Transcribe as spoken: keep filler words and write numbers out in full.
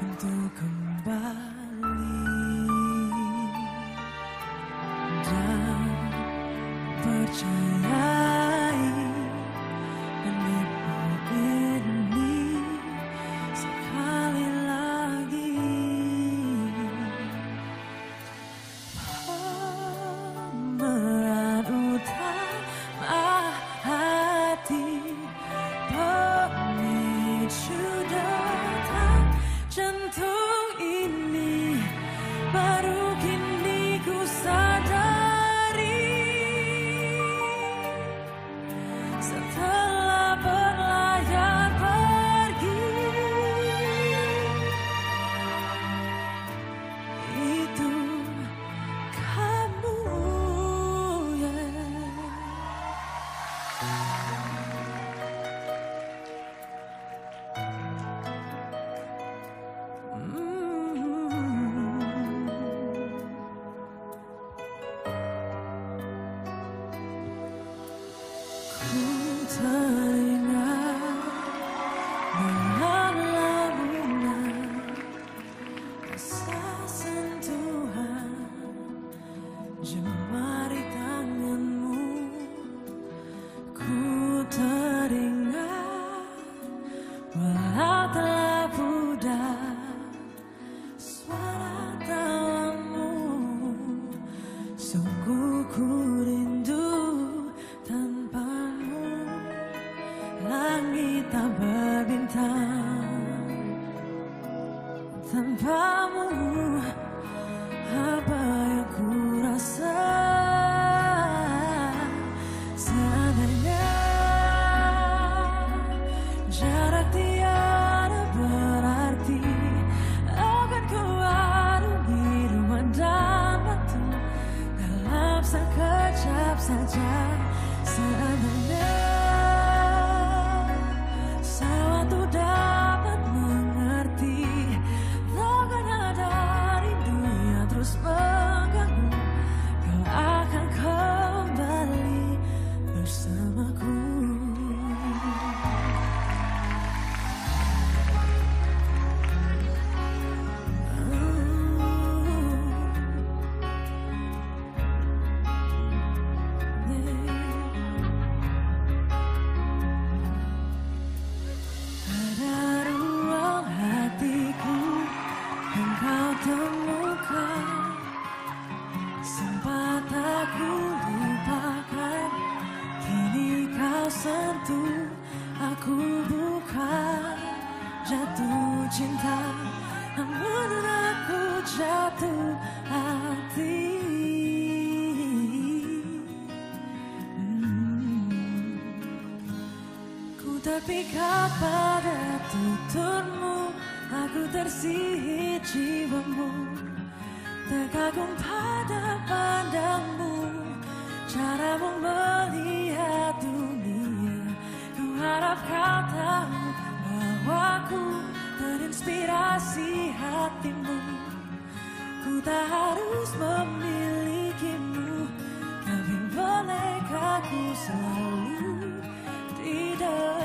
untuk kembali dan percayai menipu ini sekali lagi. Pemeran utama hati, pemicu detak jantung ini, baru kini ku sadari setelah berlayar pergi. Itu kamu, ku teringat dengan lamunan rasa sentuhan jemari tanganmu. Ku teringat walau telah pudar suara tawamu. Sungguh ku rindu tanpamu, langit tak berbintang. Tanpamu, apa yang ku rasa? Seandainya jarak tiada berarti, akan ku arungi ruang dan waktu dalam sekejap saja. Seandainya sewaktu dapat mengerti, takkan ada rindu yang terus mengganggu. Kau akan kembali bersamaku. Ada ruang hatiku yang kau temukan, sempat aku lupakan. Kini kau sentuh, aku bukan jatuh cinta, namun aku jatuh hati. Hmm. Ku terpikat pada tuturmu, aku tersihir jiwamu, terkagum pada pandangmu, caramu melihat dunia. Ku harap kau tahu bahwa ku terinspirasi hatimu. Ku tak harus memilikimu, tapi bolehkah ku selalu di dekat